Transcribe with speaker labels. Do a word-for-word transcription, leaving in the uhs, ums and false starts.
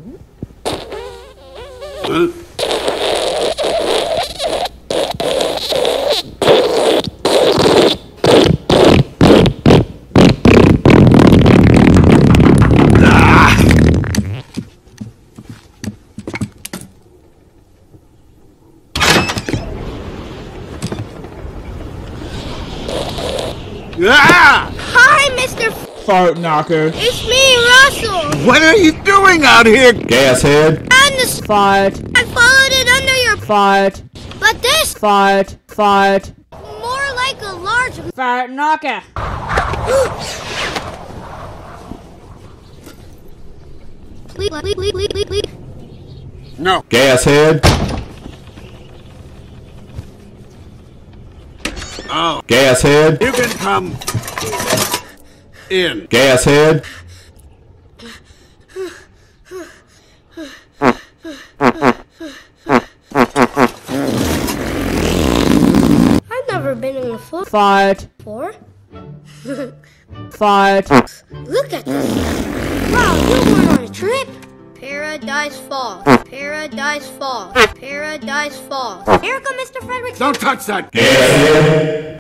Speaker 1: Huh? Ah!
Speaker 2: Hi, Mister
Speaker 3: Fartknocker.
Speaker 2: It's me, Russell.
Speaker 1: What are you doing out here?
Speaker 4: Gashead.
Speaker 2: And the
Speaker 3: Fart.
Speaker 2: I followed it under your
Speaker 3: Fart.
Speaker 2: but this
Speaker 3: Fart. Fart.
Speaker 2: more like a large
Speaker 3: Fartknocker.
Speaker 2: please, please, please, please, please.
Speaker 1: No.
Speaker 4: Gashead.
Speaker 1: Oh,
Speaker 4: Gashead.
Speaker 1: you can come in.
Speaker 4: Gashead.
Speaker 2: I've never been in a floor
Speaker 3: Fart.
Speaker 2: before.
Speaker 3: Fart.
Speaker 2: Look at this. Wow, you went on a trip. Paradise Falls. Paradise Falls. Paradise Falls. Here come Mister Frederick.
Speaker 1: Don't touch that.
Speaker 4: Gashead.